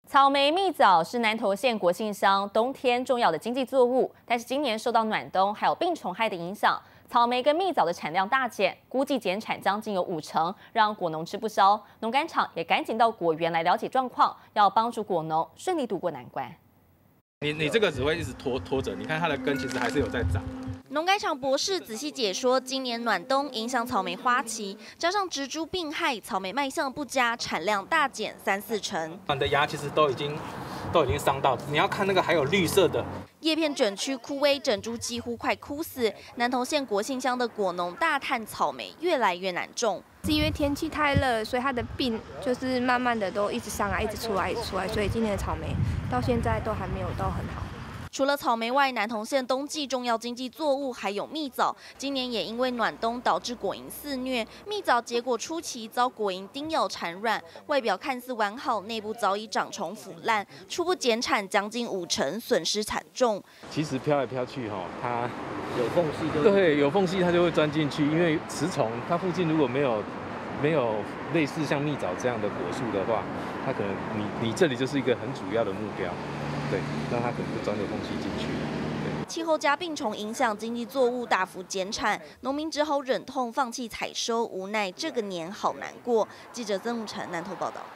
草莓、蜜枣是南投县国姓乡冬天重要的经济作物，但是今年受到暖冬还有病虫害的影响，草莓跟蜜枣的产量大减，估计减产将近有50%，让果农吃不消。农改场也赶紧到果园来了解状况，要帮助果农顺利度过难关。 你这个只会一直拖着，你看它的根其实还是有在长。 农改场博士仔细解说，今年暖冬影响草莓花期，加上植株病害，草莓卖相不佳，产量大减3、4成。 你的芽其实都已经伤到，你要看那个还有绿色的。 叶片卷曲枯萎，整株几乎快枯死。南投县国姓乡的果农大叹草莓越来越难种， 是因为天气太热，所以它的病就是慢慢的都一直上来，一直出来，所以今年的草莓到现在都还没有到很好。 除了草莓外，南投县冬季重要经济作物还有蜜枣。今年也因为暖冬导致果蝇肆虐，蜜枣结果初期遭果蝇叮咬产卵，外表看似完好，内部早已长虫腐烂，初步减产将近50%，损失惨重。 其实飘来飘去它有缝隙对，有缝隙它就会钻进去，因为雌虫它附近如果没有类似像蜜枣这样的果树的话，它可能你这里就是一个很主要的目标。对，那它可能就钻个缝隙进去。 气候加病虫影响经济作物大幅减产，农民只好忍痛放弃采收，无奈这个年好难过。记者曾武成南投报道。